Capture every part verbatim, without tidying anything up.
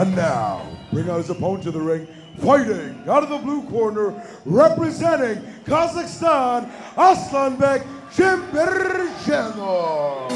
And now, bring out his opponent to the ring, fighting out of the blue corner, representing Kazakhstan, Aslanbek Chimbergenov.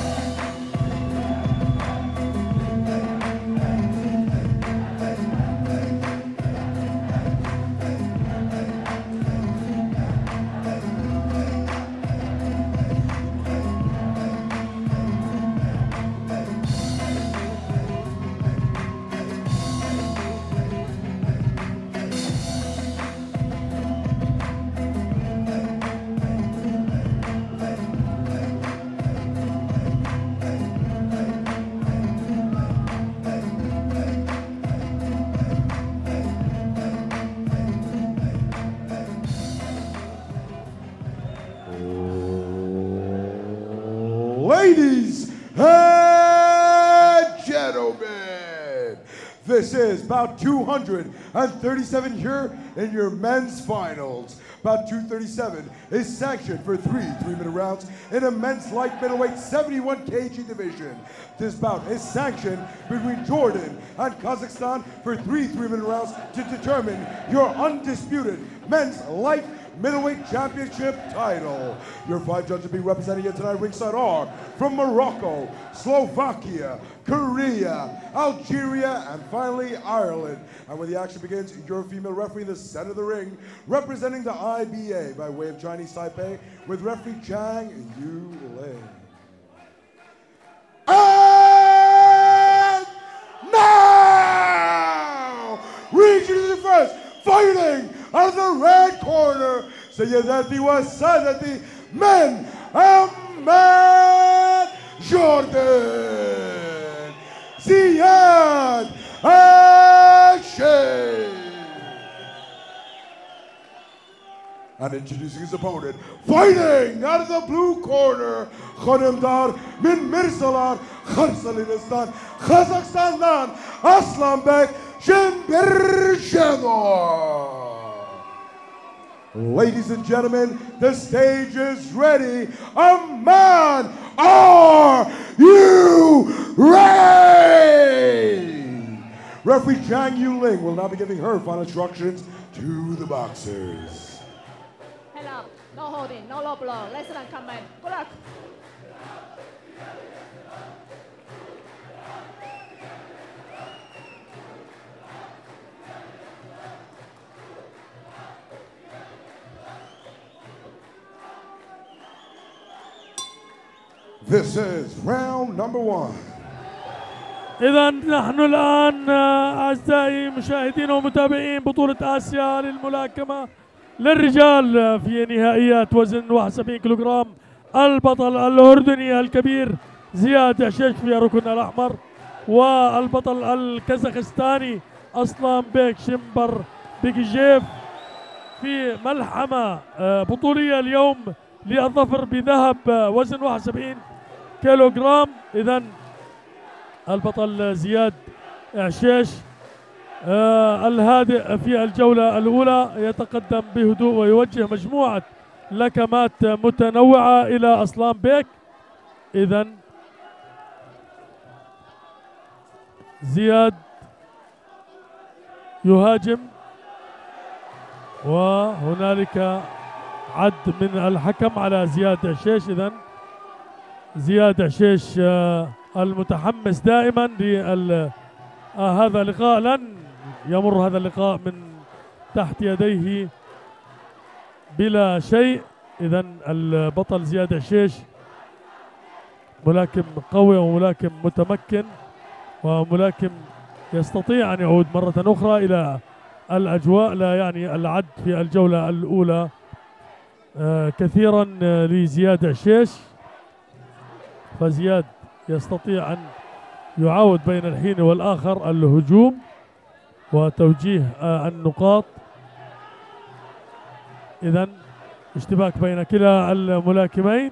Ladies and gentlemen, this is bout two hundred thirty-seven here in your men's finals. Bout two thirty-seven is sanctioned for three three-minute rounds in a men's light middleweight seventy-one kilogram division. This bout is sanctioned between Jordan and Kazakhstan for three three-minute rounds to determine your undisputed men's light middleweight championship title. Your five judges being representing you tonight ringside are from Morocco, Slovakia, Korea, Algeria, and finally Ireland. And when the action begins, your female referee in the center of the ring, representing the I B A by way of Chinese Taipei, with referee Chang Yu-Ling. And now, reaching to the first, fighting out of the red corner, Sayyadati wa Sadati, men, Ahmed Jordan, Ziad Al-Sheikh. And introducing his opponent, fighting out of the blue corner, Khanimdar min Mirsalar, Kharsalinistan, Kazakhstan'dan Aslanbek Chimbergenov. Ladies and gentlemen, the stage is ready. Ahmed, are you ready? Referee Chang Yu-Ling will now be giving her final instructions to the boxers. Head up, no holding, no low blow, listen and command. Good luck. This is round number one. إذا نحن الآن أعزائي مشاهدين ومتابعين بطولة آسيا للملاكمة للرجال في نهائيات وزن واحد وسبعين كيلوغرام. البطل الأردني الكبير زياد عشيش في الركن الأحمر، والبطل الكازاخستاني أصلانبيك شمبر بيكجيف في ملحمة بطولية اليوم للظفر بذهب وزن واحد وسبعين كيلوغرام. إذن البطل زياد عشيش آه الهادئ في الجولة الأولى يتقدم بهدوء ويوجه مجموعة لكمات متنوعة إلى أصلانبيك. إذن زياد يهاجم، وهنالك عد من الحكم على زياد عشيش. إذن زياد عشيش آه المتحمس دائما لهذا اللقاء، لن يمر هذا اللقاء من تحت يديه بلا شيء. إذن البطل زياد عشيش ملاكم قوي وملاكم متمكن وملاكم يستطيع أن يعود مرة أخرى إلى الأجواء، لا يعني العد في الجولة الأولى آه كثيرا لزياد عشيش، فزياد يستطيع أن يعاود بين الحين والآخر الهجوم وتوجيه آه النقاط. إذن اشتباك بين كلا الملاكمين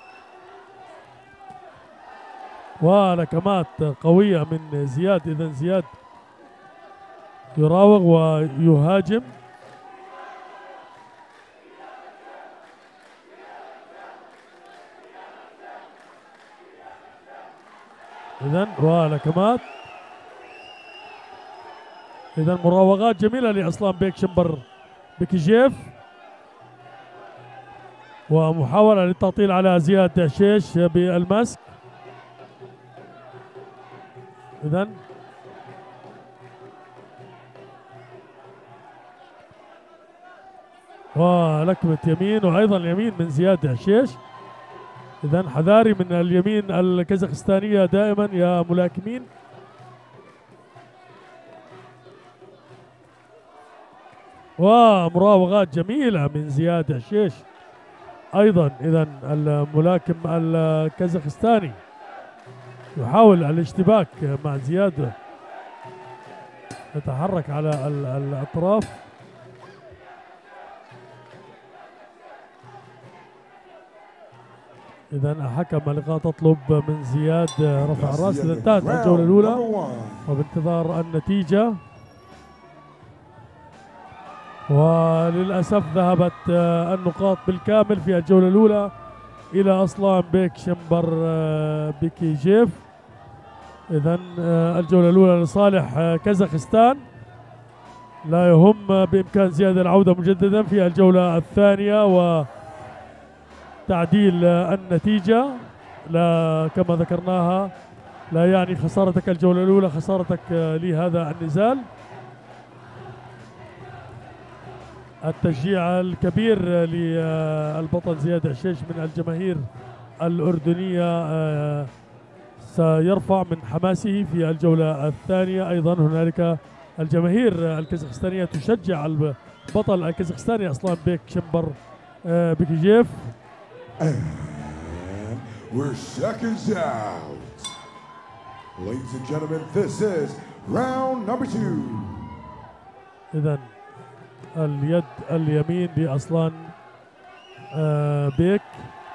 ولكمات قوية من زياد. إذن زياد يراوغ ويهاجم. إذن ولكمات إذا مراوغات جميلة لأصلان بيك شمبر بكيجيف، ومحاولة للتعطيل على زياد دعشيش بالمسك. إذا ولكمة يمين وأيضا اليمين من زياد دعشيش. إذا حذاري من اليمين الكازاخستانية دائما يا ملاكمين. ومراوغات جميلة من زياد دعشيش أيضا. إذا الملاكم الكازاخستاني يحاول الاشتباك مع زياد، يتحرك على الأطراف. إذا حكم اللقاء تطلب من زياد رفع الرأس. إذا انتهت الجولة الأولى وبانتظار النتيجة، وللأسف ذهبت النقاط بالكامل في الجولة الأولى إلى أصلان بيك شمبر بكيجيف. إذا الجولة الأولى لصالح كازاخستان. لا يهم، بإمكان زياد العودة مجددا في الجولة الثانية وتعديل النتيجة. لا كما ذكرناها، لا يعني خسارتك الجولة الأولى خسارتك لهذا النزال. التشجيع الكبير للبطل زياد دعشيش من الجماهير الأردنية سيرفع من حماسه في الجولة الثانية. أيضا هنالك الجماهير الكازاخستانية تشجع البطل الكازاخستاني أصلان بيك شمبر بكيجيف. We're seconds out. Ladies and gentlemen, this is round number two. إذا اليد اليمين لأصلان بيك،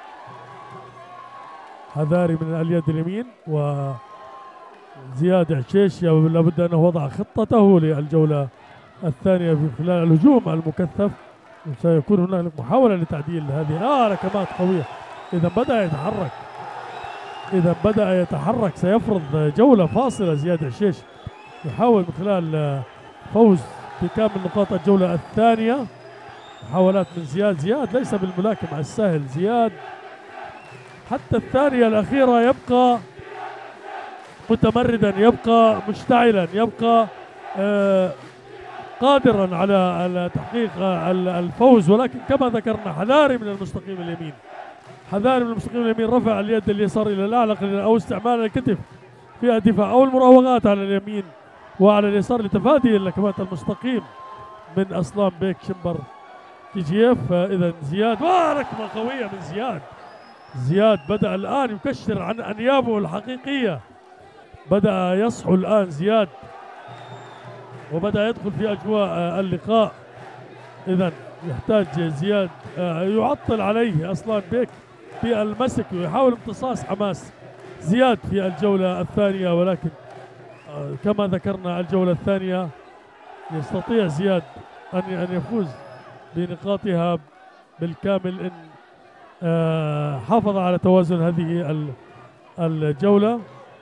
حذاري من اليد اليمين. وزياد دعشيش لابد أنه وضع خطته للجولة الثانية في خلال الهجوم المكثف. سيكون هناك محاولة لتعديل هذه آه ركمات قوية. إذا بدأ يتحرك، إذا بدأ يتحرك سيفرض جولة فاصلة. زياد دعشيش يحاول من خلال فوز بكامل نقاط الجولة الثانية. محاولات من زياد. زياد ليس بالملاكم السهل. زياد حتى الثانية الأخيرة يبقى متمردا، يبقى مشتعلا، يبقى آه قادرا على تحقيق الفوز. ولكن كما ذكرنا حذاري من المستقيم اليمين، حذاري من المستقيم اليمين. رفع اليد اليسار إلى الأعلى أو استعمال الكتف في الدفاع أو المراوغات على اليمين وعلى اليسار لتفادي اللكمات المستقيم من أصلان بيك شمبر كيجيف. إذا زياد ركمة قوية من زياد. زياد بدأ الآن يكشر عن أنيابه الحقيقية، بدأ يصحو الآن زياد وبدأ يدخل في أجواء اللقاء. إذا يحتاج زياد يعطل عليه أصلان بيك في المسك ويحاول امتصاص حماس زياد في الجولة الثانية. ولكن كما ذكرنا الجولة الثانية يستطيع زياد أن أن يفوز بنقاطها بالكامل إن حافظ على توازن هذه الجولة.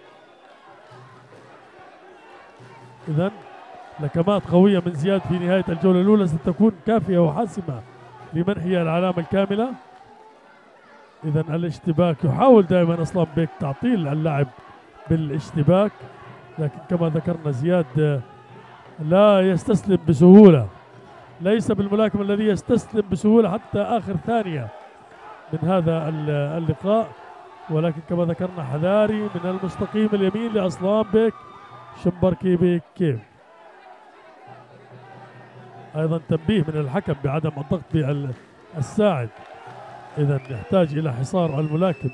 إذن لكمات قوية من زياد في نهاية الجولة الأولى ستكون كافية وحاسمة لمنحه العلامة الكاملة. إذن الاشتباك يحاول دائما أصلان بيك تعطيل اللعب بالاشتباك، لكن كما ذكرنا زياد لا يستسلم بسهولة، ليس بالملاكم الذي يستسلم بسهولة حتى آخر ثانية من هذا اللقاء. ولكن كما ذكرنا حذاري من المستقيم اليمين لأصلان بيك شمبر كيف. أيضا تنبيه من الحكم بعدم الضغط بالساعد. إذا يحتاج إلى حصار الملاكم.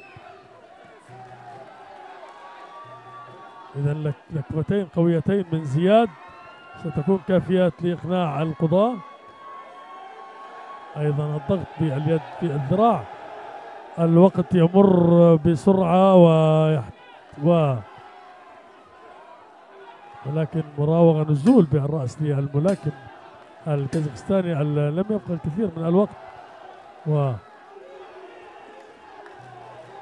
إذا لكمتين قويتين من زياد ستكون كافيات لإقناع القضاة. أيضا الضغط باليد في الذراع. الوقت يمر بسرعة و, و... ولكن مراوغة نزول بالرأس للملاكم الكازاخستاني. لم يبقى الكثير من الوقت. و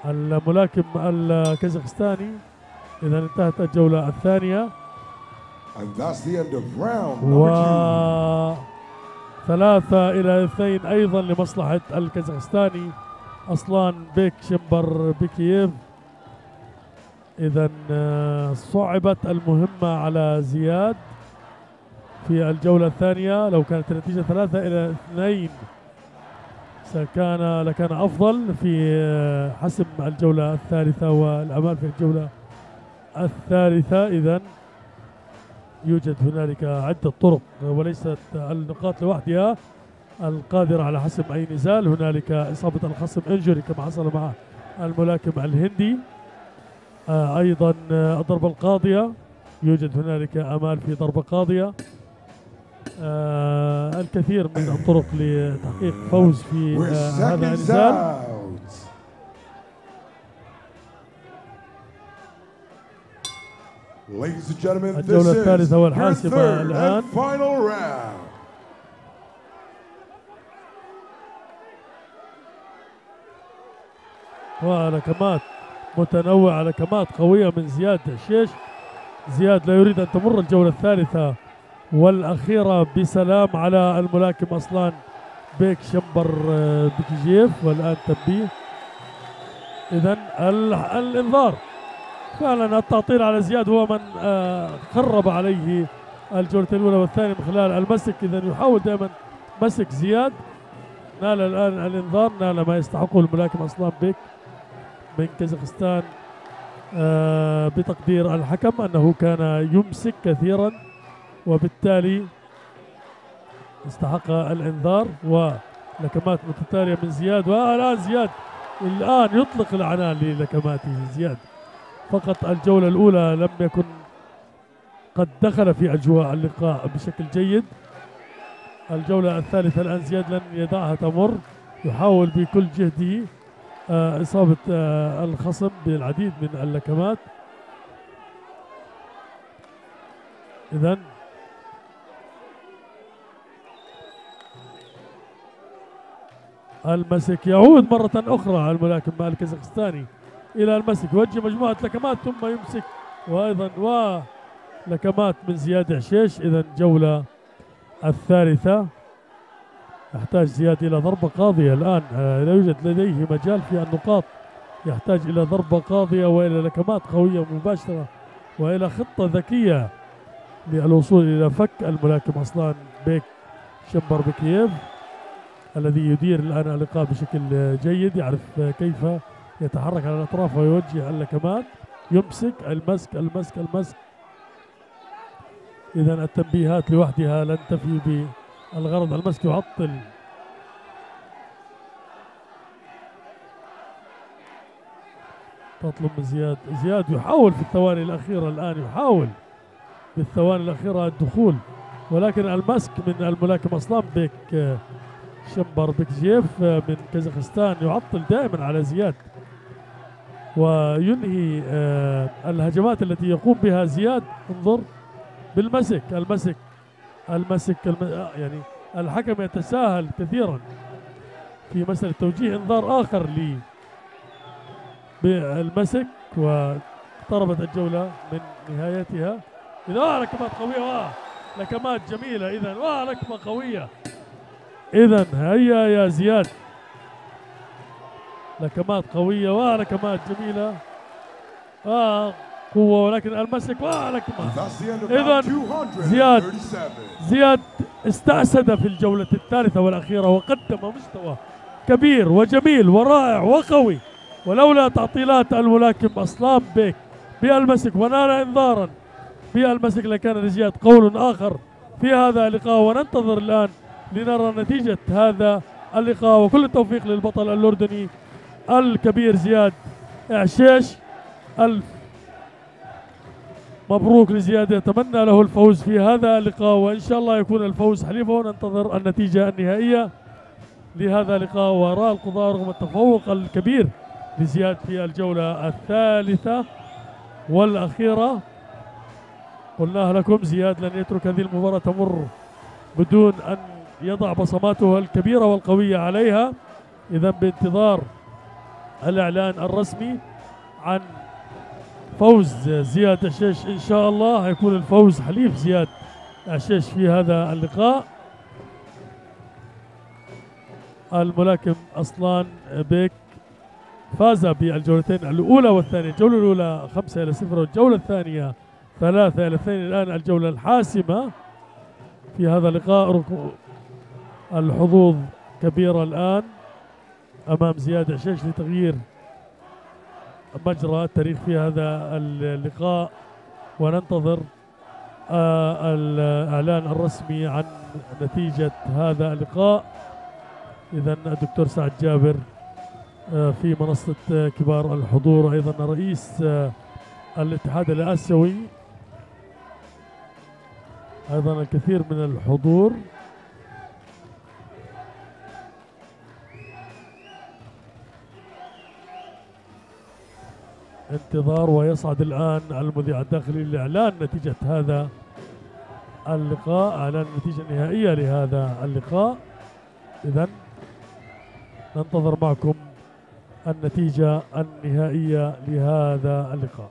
الملاكم الكازاخستاني إذا انتهت الجولة الثانية And that's the end of round number two. وثلاثة إلى اثنين أيضا لمصلحة الكازاخستاني أصلان بيك شمبر بكييف. إذا صعبت المهمة على زياد في الجولة الثانية. لو كانت النتيجة ثلاثة إلى اثنين سكان لكان أفضل في حسم الجولة الثالثة والأمال في الجولة الثالثة. إذا يوجد هنالك عدة طرق وليست النقاط لوحدها القادرة على حسم أي نزال. هنالك إصابة الخصم انجري كما حصل مع الملاكم الهندي. آه أيضا الضربة القاضية، يوجد هنالك أمال في ضربة قاضية. آه الكثير من الطرق لتحقيق فوز في آه هذا النزال. Ladies and gentlemen, الجولة this الثالثة is والحاسمة your third الآن. and final round. ولكمات متنوعة، لكمات قوية من زياد الشيش. زياد لا يريد أن تمر الجولة الثالثة والأخيرة بسلام على الملاكم أصلان بيك شمبر بكيجيف. والآن تنبيه، إذن الإنذار. فعلا التعطيل على زياد هو من خرب عليه الجولة الأولى والثانية من خلال المسك. إذن يحاول دائما مسك زياد. نال الآن الإنذار، نال ما يستحقه الملاكم أصلان بيك من كازاخستان آه بتقدير الحكم أنه كان يمسك كثيرا، وبالتالي استحق الإنذار. ولكمات متتالية من زياد، والآن زياد الآن يطلق العنان للكماته. زياد فقط الجولة الأولى لم يكن قد دخل في أجواء اللقاء بشكل جيد. الجولة الثالثة الآن زياد لن يدعها تمر، يحاول بكل جهده آه إصابة آه الخصم بالعديد من اللكمات. إذن المسك يعود مرة أخرى الملاكم الكازاخستاني إلى المسك، يوجه مجموعة لكمات ثم يمسك، وأيضا ولكمات من زياد عشيش. إذن الجولة الثالثة يحتاج زياد إلى ضربة قاضية الآن. آه لا يوجد لديه مجال في النقاط، يحتاج إلى ضربة قاضية وإلى لكمات قوية مباشرة وإلى خطة ذكية للوصول إلى فك الملاكم أصلان بيك شمبر بكييف الذي يدير الآن اللقاء بشكل جيد، يعرف كيف يتحرك على الأطراف ويوجه اللكمات، يمسك المسك المسك المسك. إذا التنبيهات لوحدها لن تفي بالغرض. المسك يعطل تطلب من زياد. زياد يحاول في الثواني الأخيرة الآن، يحاول في الثواني الأخيرة الدخول، ولكن المسك من الملاكم أصلان بيك شمبر بكيجيف من كازاخستان يعطل دائما على زياد، وينهي الهجمات التي يقوم بها زياد. انظر بالمسك المسك المسك الم... يعني الحكم يتساهل كثيرا في مسألة توجيه انذار آخر لي بالمسك، واقتربت الجولة من نهايتها. إذا لكمات قوية، لكمات جميلة، إذا لكمة قوية. إذا هيا يا زياد، لكمات قوية ولكمات جميلة، آه قوة، ولكن المسك ولكمة. إذا زياد زياد استأسد في الجولة الثالثة والأخيرة وقدم مستوى كبير وجميل ورائع وقوي، ولولا تعطيلات الملاكم أصلان بيك بالمسك ونال إنذارا بالمسك لكان لزياد قول آخر في هذا اللقاء. وننتظر الآن لنرى نتيجة هذا اللقاء، وكل التوفيق للبطل الأردني الكبير زياد عشيش. ألف مبروك لزياد، يتمنى له الفوز في هذا اللقاء، وإن شاء الله يكون الفوز حليفه. وننتظر النتيجة النهائية لهذا اللقاء. وراء القضاء رغم التفوق الكبير لزياد في الجولة الثالثة والأخيرة، قلناها لكم زياد لن يترك هذه المباراة تمر بدون أن يضع بصماته الكبيرة والقوية عليها. إذا بانتظار الإعلان الرسمي عن فوز زياد عشيش إن شاء الله هيكون الفوز حليف زياد عشيش في هذا اللقاء. الملاكم أصلان بيك فاز بالجولتين الأولى والثانية. الجولة الأولى خمسة إلى صفر والجولة الثانية ثلاثة إلى اثنين. الآن الجولة الحاسمة في هذا اللقاء. الحظوظ كبيرة الآن أمام زياد عشيش لتغيير مجرى التاريخ في هذا اللقاء، وننتظر آه الإعلان الرسمي عن نتيجة هذا اللقاء. إذن الدكتور سعد جابر آه في منصة آه كبار الحضور، أيضا رئيس آه الاتحاد الآسيوي، أيضا الكثير من الحضور. انتظار، ويصعد الآن المذيع الداخلي لإعلان نتيجة هذا اللقاء، إعلان النتيجة النهائية لهذا اللقاء. إذن ننتظر معكم النتيجة النهائية لهذا اللقاء.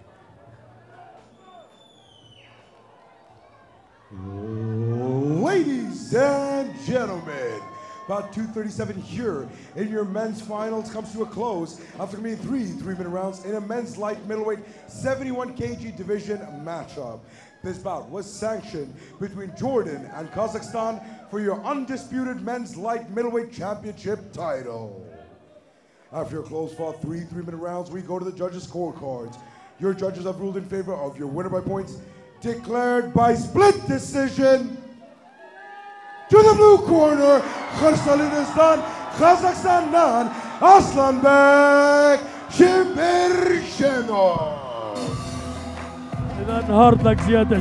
Ladies and gentlemen, about two thirty-seven here in your men's finals comes to a close after being three three-minute rounds in a men's light middleweight seventy-one kilogram division matchup. This bout was sanctioned between Jordan and Kazakhstan for your undisputed men's light middleweight championship title. After your close-fought three three-minute rounds, we go to the judges' scorecards. Your judges have ruled in favor of your winner by points, declared by split decision. To the blue corner, Kharsalinistan, Kazakhstan'dan Aslanbek Shimbirchenov. إذن هارد لك زياد